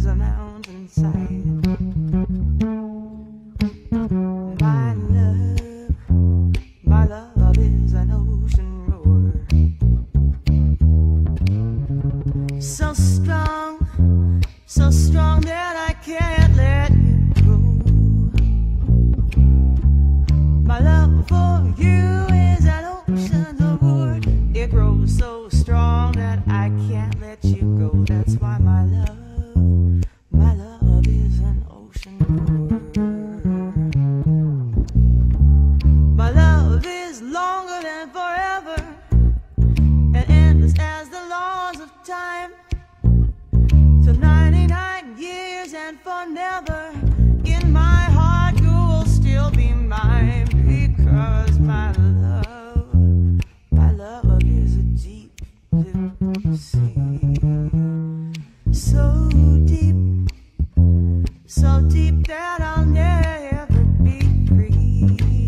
is a mountainside. My love is an ocean roar. So strong that I can't let it go. My love for you is an ocean roar. It grows so strong that I can't let you go. That's why my love is an ocean roar. My love is longer than forever and endless as the laws of time. To 99 years and for never, in my heart you will still be mine. Because my love is a deep blue sea. So deep that I'll never be free.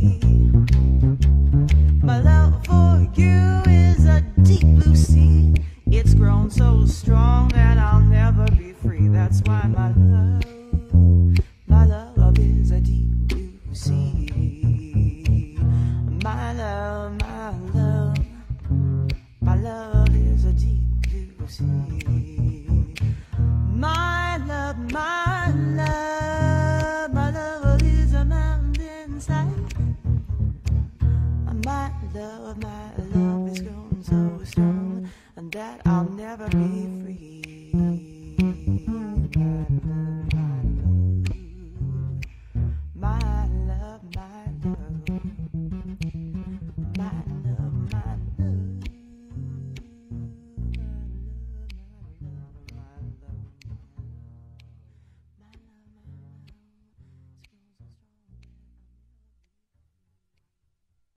My love for you is a deep blue sea. It's grown so strong that I'll never be free. That's why my love is a deep blue sea. My love is a deep blue sea. My love is a mountainside. My love is grown so strong that I'll never be